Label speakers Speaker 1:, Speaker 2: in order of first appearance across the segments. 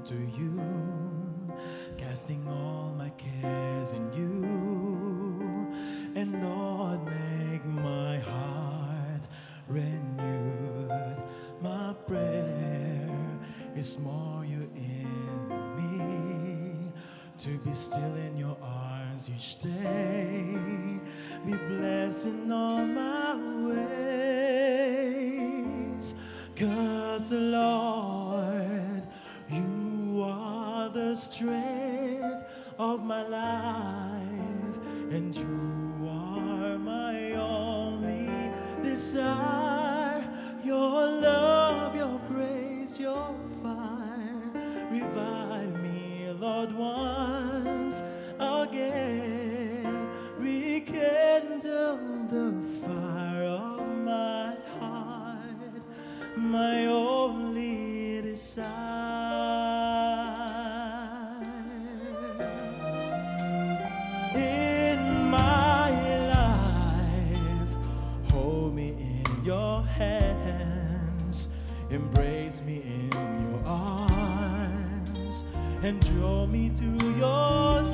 Speaker 1: to you, casting all my cares in you. And Lord, make my heart renewed. My prayer is more you in me, to be still in your arms each day. Be blessed in all my ways, 'cause Lord, you are the strength of my life, and you are my only desire. Your love, your grace, your fire, revive me, Lord, once again. Rekindle the fire of my heart, my only desire. In my life, hold me in your hands, embrace me in your arms, and draw me to your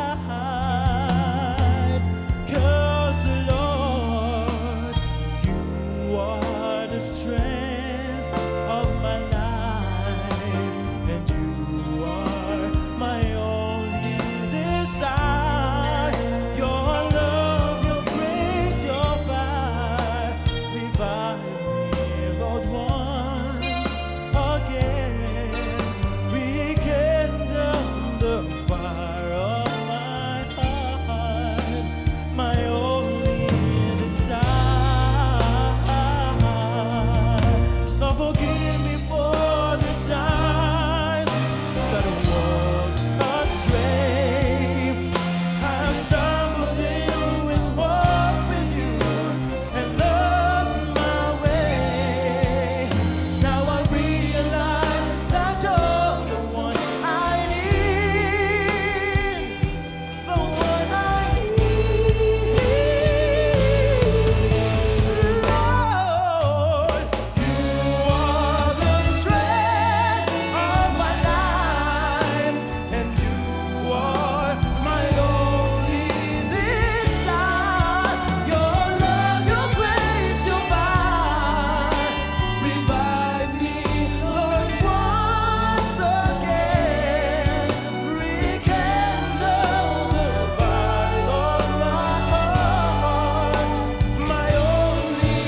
Speaker 1: side. 'Cause Lord, you are the strength of my life, and you are my only desire. Your love, your grace, your fire, revive me, Lord, once again. Rekindle the fire of my heart, my only desire. Lord, forgive me for the times that I walked astray. I've stumbled in you and walked with you and lost my way. Now I realize that you're the one I need, the one I need. Lord, you are the strength of my life, and you are my only desire. Your love, your grace, your fire, revive me, Lord, once again. Rekindle the fire of my heart, my only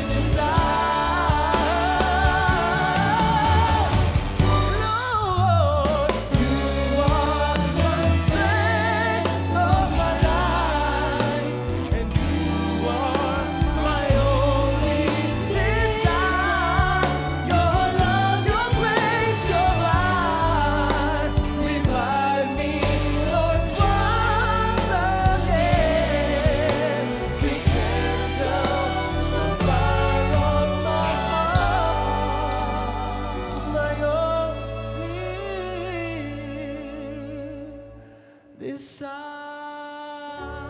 Speaker 1: desire. Lord, you are the strength of my life, and you are my only desire. Your love, your grace, your life, revive me, Lord, once again. Rekindle the fire of my heart, my only desire.